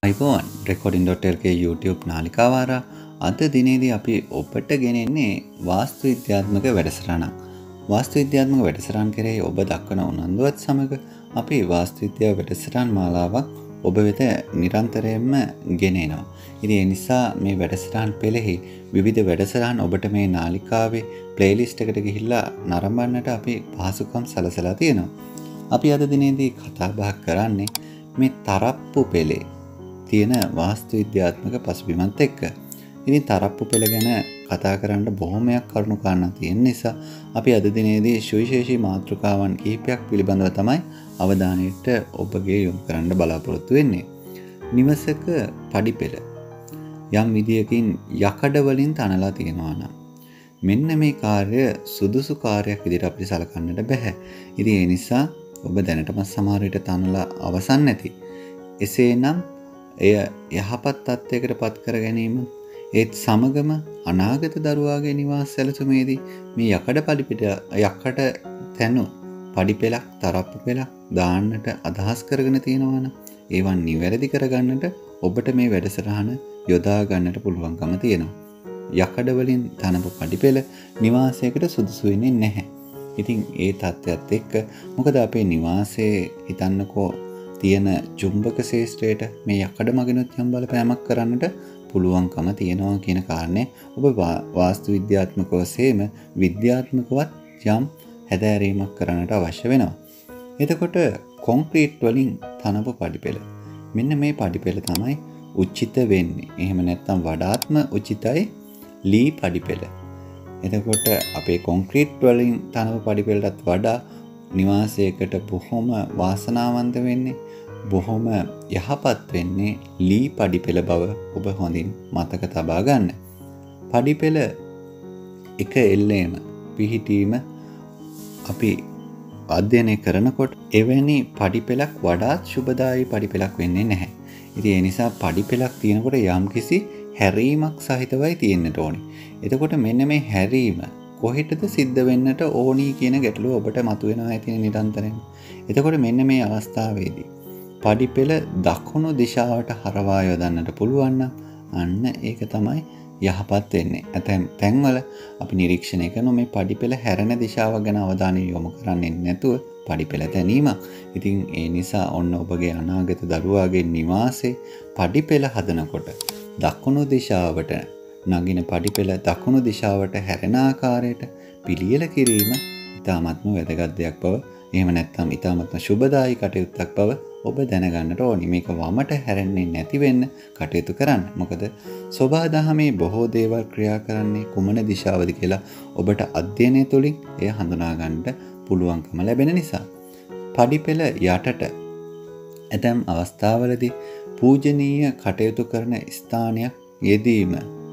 අයිබෝන් රෙකෝඩින්.lk YouTube නාලිකාව හරහා අද දිනේදී අපි ඔබට ගෙනෙන්නේ වාස්තු විද්‍යාත්මක වැඩසටහනක්. වාස්තු විද්‍යාත්මක වැඩසටහන් කෙරෙහි ඔබ දක්වන උනන්දුවත් සමග අපි වාස්තු විද්‍යාව වැඩසටහන් මාලාවක් ඔබ වෙත නිරන්තරයෙන්ම ගෙනෙනවා. ඉතින් ඒ නිසා මේ වැඩසටහන් පෙළෙහි විවිධ වැඩසටහන් ඔබට මේ නාලිකාවේ ප්ලේලිස්ට් එකට ගිහිල්ලා නරඹන්නට අපි පහසුකම් සලසලා තියෙනවා. අපි අද දිනේදී කතා බහ කරන්නේ මේ තරප්පු පෙළේ තියෙන වාස්තු විද්‍යාත්මක පසුබිමත් එක්ක. ඉතින් තරප්පු පෙළ ගැන කතා කරන්න බොහොමයක් කරුණු කාරණා තියෙන නිසා අපි අද දිනේදී සුවිශේෂී මාතෘකාවන් කිහිපයක් පිළිබඳව තමයි අවධානයට ඔබගේ යොමු කරන්න බලාපොරොත්තු වෙන්නේ. නිවසක පඩිපෙළ යම් විදියකින් යකඩ වලින් තනලා තියෙනවා නම් මෙන්න මේ කාර්ය සුදුසු කාර්යයක් විදිහට අපිට සලකන්නට බෑ. ඉතින් ඒ නිසා ඔබ දැනටම සමහර විට තනලා අවසන් නැති. එසේනම් එය යහපත් තත්ත්වයකට පත් කර ගැනීම ඒත් සමගම අනාගත දරුවාගේ නිවාස සැලසුමේදී මේ යකඩ තැනු පඩිපෙළක් තරප්පු පෙළක් දාන්නට අදහස් කරගෙන තියෙනවා නම් ඒවන් නිවැරදි කරගන්නට ඔබට මේ වැඩසටහන යොදා ගන්නට පුළුවන්කම තියෙනවා. යකඩ වලින් තනපු පඩිපෙළ නිවාසයකට සුදුසු වෙන්නේ නැහැ. ඉතින් ඒ තත්ත්වයට එක්ක මොකද අපේ නිවාසයේ හිතන්නකෝ තියෙන චුම්බක ශේෂ්ත්‍රයට මේ යකඩ මගිනුත් යම් බලපෑමක් කරන්නට පුළුවන්කම තියෙනවා කියන කාරණය ඔබ වාස්තු විද්‍යාත්මකව සේම විද්‍යාත්මකවත් යම් හැදෑරීමක් කරන්නට අවශ්‍ය වෙනවා. එතකොට කොන්ක්‍රීට් වලින් තනපු පඩිපෙළ. මෙන්න මේ පඩිපෙළ තමයි උචිත වෙන්නේ. එහෙම නැත්නම් වඩාත්ම උචිතයි ලී පඩිපෙළ. එතකොට අපේ කොන්ක්‍රීට් වලින් තනපු පඩිපෙළටත් වඩා නිවාසයකට බොහොම වාසනාවන්ත වෙන්නේ බොහොම යහපත් වෙන්නේ ලී පඩිපෙළ බව ඔබ හොඳින් මතක තබා ගන්න. පඩිපෙළ එක එල්ලේම පිහිටීම අපි අධ්‍යයනය කරනකොට එවැනි පඩිපෙළක් වඩාත් සුබදායී පඩිපෙළක් වෙන්නේ නැහැ. ඉතින් ඒ නිසා පඩිපෙළක් තියෙනකොට යම්කිසි හැරීමක් සහිතවයි තියෙන්නට ඕනේ. එතකොට මෙන්න මේ හැරීම කොහෙටද සිද්ධ වෙන්නට ඕනි කියන ගැටලුව ඔබට මතුවෙනවා ඇතිනේ නිරන්තරයෙන්. එතකොට මෙන්න මේ අවස්ථාවේදී පඩිපෙළ දකුණු දිශාවට හරවා යොදන්නට පුළුවන් නම් අන්න ඒක තමයි යහපත් වෙන්නේ. ඇතැම් තැන්වල අපි නිරීක්ෂණය කරන මේ පඩිපෙළ හැරෙන දිශාව ගැන අවධානය යොමු කරන්නේ නැතුව පඩිපෙළ තැනීමක්. ඉතින් ඒ නිසා ඔන්න ඔබගේ අනාගත දරුවාගේ නිවාසේ පඩිපෙළ හදනකොට දකුණු දිශාවට නගින පඩිපෙළ දකුණු දිශාවට හැරෙන ආකාරයට පිළියෙල කිරීම ඉතාමත්ම වැදගත් දෙයක් බව, එහෙම නැත්නම් ඉතාමත්ම සුබදායී කටයුත්තක් බව ඔබ දැනගන්නට ඕනි. මේක වමට හැරෙන්නේ නැති වෙන්න කටයුතු කරන්න. මොකද සෝභා දහමේ බොහෝ දේවල් ක්‍රියා කරන්නේ කුමන දිශාවද කියලා ඔබට අධ්‍යයනය තුළින් එය හඳුනා ගන්නට පුළුවන්කම ලැබෙන නිසා. පඩිපෙළ යටට ඇතැම් අවස්ථාවලදී පූජනීය කටයුතු කරන ස්ථානයක් යෙදීම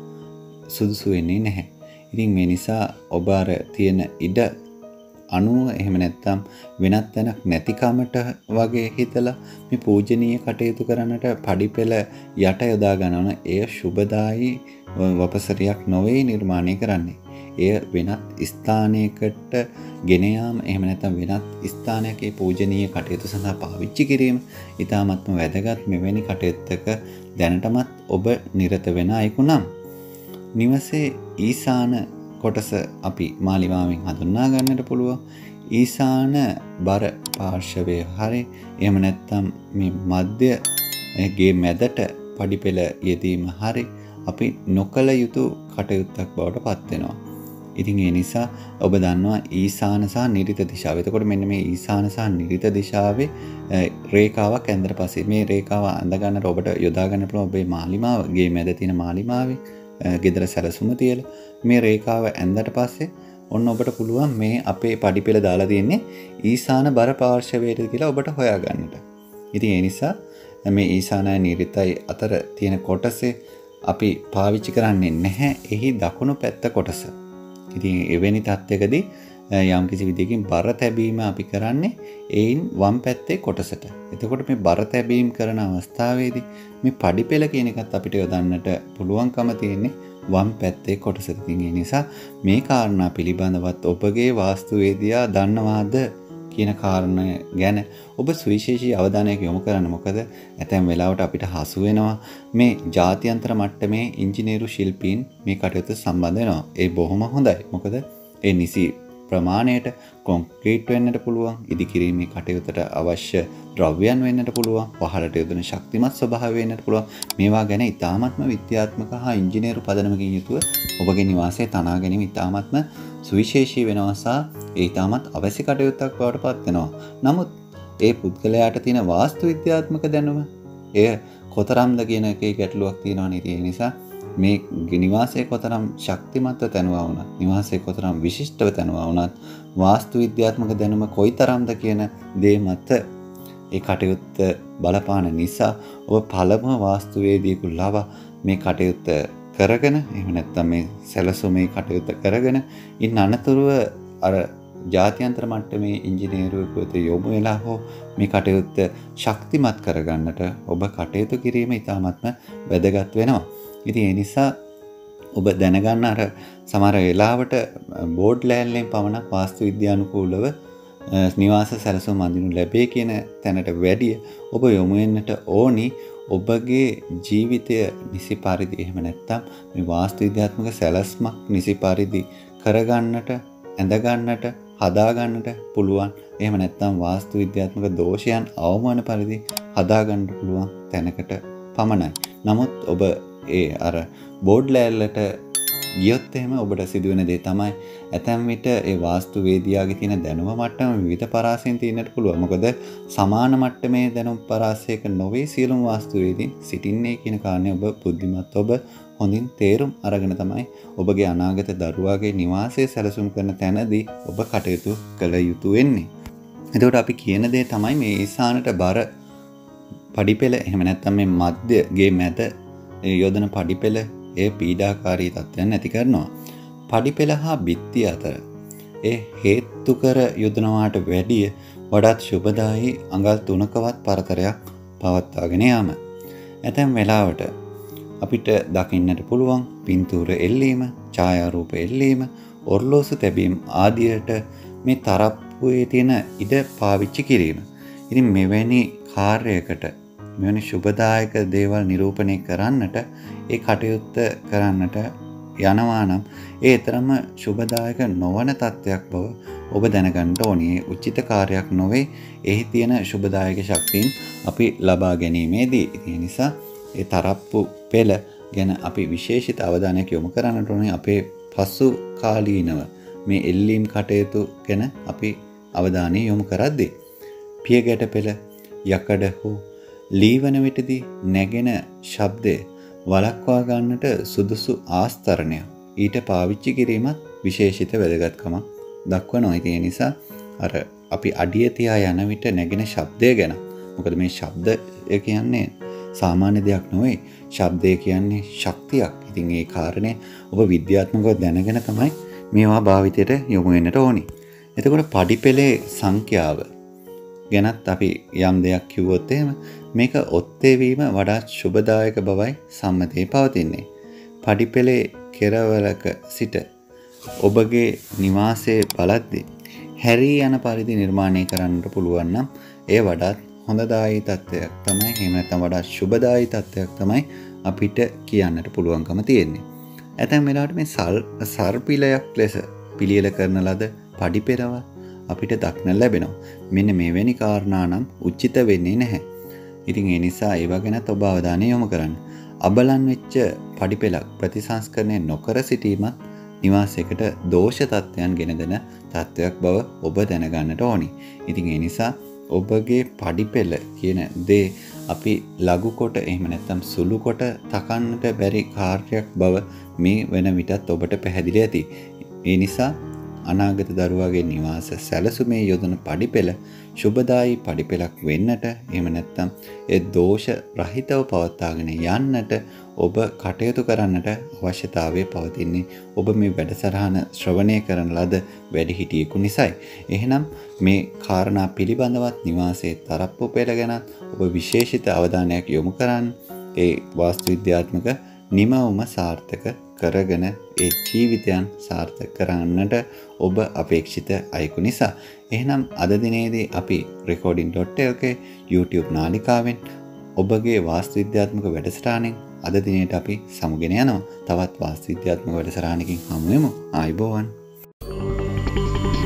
සුදුසු වෙන්නේ නැහැ. ඉතින් මේ නිසා ඔබ අර තියෙන ඉඩ අනුව එහෙම නැත්නම් වෙනත් තැනක් නැතිකමට වගේ හිතලා මේ පූජනීය කටයුතු කරන්නට පඩිපෙළ යට යොදා ගන්නවා. එය සුබදායී වපසරියක් නොවේ නිර්මාණය කරන්නේ. එය වෙනත් ස්ථානයකට ගෙන යාම එහෙම නැත්නම් වෙනත් ස්ථානයක ඒ පූජනීය කටයුතු සඳහා පාවිච්චි කිරීම ඉතාමත්ම වැදගත්. මෙවැනි කටයුත්තක දැනටමත් ඔබ නිරත වෙන අයෙකු නම් නිවසේ ඊසාන කොටස අපි මාලිමාවෙන් හඳුන්වා ගන්නට පුළුවන්. ඊසාන බර පාර්ශවය හරි එහෙම නැත්නම් මේ මධ්‍යගේ මැදට පඩිපෙළ යෙදීම හරි අපි නොකල යුතු කටයුත්තක් බවට පත් වෙනවා. ඉතින් ඒ නිසා ඔබ දන්නවා ඊසාන සහ නිරිත දිශාව. එතකොට මෙන්න මේ ඊසාන සහ නිරිත දිශාවේ රේඛාවක් ඇඳලා පස්සේ මේ රේඛාව අඳ ගන්නට ඔබට යොදා ගන්න පුළුවන් ඔබේ මාලිමාවගේ මැද තියෙන මාලිමාවේ ගෙදර සැලසුම තියලා මේ රේඛාව ඇඳට පස්සේ ඔන්න ඔබට පුළුවන් මේ අපේ පඩිපෙළ දාලා තියෙන්නේ ඊසාන බර පාර්ශවයට කියලා ඔබට හොයාගන්නට. ඉතින් ඒ නිසා මේ ඊසානයි නිරිතයි අතර තියෙන කොටසේ අපි පාවිච්චි කරන්නේ නැහැ එහි දකුණු පැත්ත කොටස. ඉතින් එවැනි තත්යකදී යම් කිසි විදිහකින් බර තැබීම අපි කරන්නේ ඒයින් වම් පැත්තේ කොටසට. එතකොට මේ බර තැබීම කරන අවස්ථාවේදී මේ පඩිපෙළ කියන එකත් අපිට යොදන්නට පුළුවන්කම තියෙන්නේ වම් පැත්තේ කොටසට. ඉතින් ඒ නිසා මේ කාරණා පිළිබඳවත් ඔබගේ වාස්තුවේදියා දන්නවාද කියන කාරණය ගැන ඔබ සුවිශේෂී අවධානයක් යොමු කරන්න. මොකද ඇතැම් වෙලාවට අපිට හසු වෙනවා මේ ජාත්‍යන්තර මට්ටමේ ඉංජිනේරු ශිල්පීන් මේ කටයුතු සම්බන්ධ වෙනවා. ඒ බොහොම හොඳයි. මොකද ඒ නිසි ප්‍රමාණයට කොන්ක්‍රීට් වෙන්නට පුළුවන්, ඉදිකිරීමේ කටයුත්තට අවශ්‍ය ද්‍රව්‍යයන් වෙන්නට පුළුවන්, පහළට යොදන ශක්තිමත් ස්වභාවය වෙන්නට පුළුවන්. මේවා ගැන ඉතාමත්ම විද්‍යාත්මක හා ඉංජිනේරු පදනමකින් යුතුව ඔබගේ නිවාසය තනා ගැනීම ඉතාමත්ම සුවිශේෂී වෙනවා සහ ඒ ඉතාමත් අවශ්‍ය කටයුත්තක් බවට පත් වෙනවා. නමුත් ඒ පුද්ගලයාට තියෙන වාස්තු විද්‍යාත්මක දැනුම එය කොතරම්ද කියන එකේ ගැටලුවක් තියෙනවා නේද? ඒ නිසා මේ නිවාසයේ කොතරම් ශක්තිමත්ව තැනුවා වුණත්, නිවාසයේ කොතරම් විශිෂ්ටව තැනුවා වුණත්, වාස්තු විද්‍යාත්මක දැනුම කොයිතරම්ද කියන දේ මත ඒ කටයුත්ත බලපාන නිසා ඔබ පළමුව වාස්තුවේදියෙකු ලවා මේ කටයුත්ත කරගෙන, එහෙම නැත්නම් මේ සැලසුමේ කටයුත්ත කරගෙන ඉන් අනතුරුව අර ජාත්‍යන්තර මට්ටමේ ඉංජිනේරුවෙකු වෙත යොමු වෙලා හෝ මේ කටයුත්ත ශක්තිමත් කරගන්නට ඔබ කටයුතු කිරීම ඉතාමත්ම වැදගත් වෙනවා. ඉතින් ඒ නිසා ඔබ දැනගන්න අර සමහර වෙලාවට බෝඩ් ලෑල්ලෙන් පමණක් වාස්තු විද්‍යානුකූලව නිවාස සැලසුම් අඳිනු ලැබේ කියන තැනට වැඩිය ඔබ යොමු වෙන්නට ඕනි ඔබගේ ජීවිතය නිසි පරිදි, එහෙම නැත්නම් මේ වාස්තු විද්‍යාත්මක සැලැස්මක් නිසි පරිදි කරගන්නට, ඇඳගන්නට, හදාගන්නට පුළුවන්. එහෙම නැත්නම් වාස්තු විද්‍යාත්මක දෝෂයන් අවමාන පරිදි හදාගන්න පුළුවන් තැනකට පමණයි. නමුත් ඔබ ඒ අර බෝඩ් ලෑල්ලට ගියොත් එහෙම ඔබට සිදුවෙන දේ තමයි ඇතැම් විට ඒ වාස්තු වේදියාගේ තියෙන දැනුම මට්ටම විවිධ පරාසයෙන් තියෙන්නට පුළුවන්. මොකද සමාන මට්ටමේ දැනුම් පරාසයක නොවේ සියලුම වාස්තු වේදීන් සිටින්නේ කියන කාරණේ ඔබ බුද්ධිමත් ඔබ හොඳින් තේරුම් අරගෙන තමයි ඔබගේ අනාගත දරුවාගේ නිවාසය සැලසුම් කරන තැනදී ඔබ කටයුතු කළ යුතු වෙන්නේ. එතකොට අපි කියන දේ තමයි මේ ඊසානට බර පඩිපෙළ, එහෙම නැත්නම් මේ මධ්‍යගේ මැද යොදන පඩිපෙළ ඒ පීඩාකාරී තත්ත්වයන් නැති කරනවා. පඩිපෙළ හා බිත්තිය අතර ඒ හේතු කර යොදනවාට වැඩිය වඩාත් සුබදායී අඟල් 3කවත් පරතරයක් පවත්වාගෙන යාම. ඇතැම් වෙලාවට අපිට දකින්නට පුළුවන් පින්තූර එල්ලීම, ඡායාරූප එල්ලීම, ඔර්ලෝසු තැබීම ආදියට මේ තරප්පුවේ තියෙන ඉඩ පාවිච්චි කිරීම. ඉතින් මෙවැනි කාර්යයකට, මෙවැනි සුබදායක දේවල් නිරූපණය කරන්නට, ඒ කටයුත්ත කරන්නට යනවා නම් ඒ තරම සුබදායක නොවන තත්ත්වයක් බව ඔබ දැනගන්න ඕනේ. උචිත කාර්යයක් නොවේ එහි තියෙන සුබදායක ශක්තියින් අපි ලබා ගැනීමේදී. ඒ නිසා ඒ තරප්පු පෙළ ගැන අපි විශේෂිත අවධානයක් යොමු කරන්නට ඕනේ. අපේ පසු කාලීනව මේ එල්ලීම් කටයුතු ගැන අපි අවධානය යොමු කරද්දී පියගැට පෙළ, යකඩ හෝ ලීවන විටදී නැගෙන ශබ්දය වළක්වා ගන්නට සුදුසු ආස්තරණයක් ඊට පාවිච්චි කිරීමත් විශේෂිත වැදගත්කමක් දක්වනවා. ඒ නිසා අර අපි අඩිය තියා යන විට නැගෙන ශබ්දය ගැන, මොකද මේ ශබ්දය කියන්නේ සාමාන්‍ය දෙයක් නෙවෙයි. ශබ්දය කියන්නේ ශක්තියක්. ඉතින් ඒ කාරණේ ඔබ විද්‍යාත්මකව දැනගෙන තමයි මේවා භාවිතයට යොමු වෙන්නට ඕනි. එතකොට පඩිපෙළේ සංඛ්‍යාව ගැනත් අපි යම් දෙයක් කිව්වොත් එහෙම මේක ඔත්තේ වීම වඩාත් සුබදායක බවයි සම්මතයේ පවතින්නේ. පඩිපෙළේ කෙරවලක සිට ඔබගේ නිවාසයේ බලද්දී හැරී යන පරිදි නිර්මාණය කරන්නට පුළුවන් නම් ඒ වඩාත් හොඳදායී තත්ත්වයක් තමයි, එහෙම නැත්නම් වඩාත් සුබදායී තත්ත්වයක් තමයි අපිට කියන්නට පුළුවන්කම තියෙන්නේ. ඇතැම් වෙලාවට මේ සර්පිලයක් ලෙස පිළියෙල කරන ලද පඩිපෙරව අපිට දක්න ලැබෙනවා. මෙන්න මෙවැනි කාරණා නම් උචිත වෙන්නේ නැහැ. ඉතින් ඒ නිසා ඒවා ගැනත් ඔබ අවධානය යොමු කරන්න. අබලන් වෙච්ච පඩිපෙළක් ප්‍රතිසංස්කරණය නොකර සිටීමත් නිවාසයකට දෝෂ තත්ත්වයන් ගෙන දෙන තත්ත්වයක් බව ඔබ දැනගන්නට ඕනි. ඉතින් ඒ නිසා ඔබගේ පඩිපෙළ කියන දේ අපි ලඝු කොට, එහෙම නැත්නම් සුළු කොට තකන්නට බැරි කාර්යයක් බව මේ වෙන විටත් ඔබට පැහැදිලි ඇති. ඒ නිසා අනාගත දරුවාගේ නිවාස සැලසුමේ යොදන පඩිපෙළ සුබදායී පඩිපෙළක් වෙන්නට, එහෙම නැත්නම් ඒ දෝෂ රහිතව පවත්වාගෙන යන්නට ඔබ කටයුතු කරන්නට අවශ්‍යතාවය පවතින්නේ ඔබ මේ වැඩසටහන ශ්‍රවණය කරන ලද වැඩිහිටියෙකු නිසායි. එහෙනම් මේ කාරණා පිළිබඳවත් නිවාසයේ තරප්පු පෙළ ගැන ඔබ විශේෂිත අවධානයක් යොමු කරන්න. ඒ වාස්තු විද්‍යාත්මක නිමවුම සාර්ථක කරගෙන ඒ ජීවිතයන් සාර්ථක කරන්නට ඔබ අපේක්ෂිත අයෙකු නිසා. එහෙනම් අද දිනේදී අපි recording.lk YouTube නාලිකාවෙන් ඔබගේ වාස්තු විද්‍යාත්මක වැඩසටහනෙන් අද දිනේට අපි සමුගෙන යනවා. තවත් වාස්තු විද්‍යාත්මක වැඩසටහනකින් හමු වෙමු. ආයුබෝවන්.